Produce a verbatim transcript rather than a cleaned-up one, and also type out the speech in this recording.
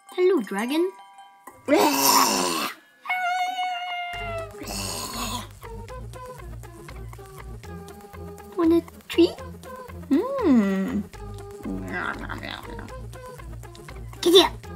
Hello, dragon. Want a treat? Mmm. Get here.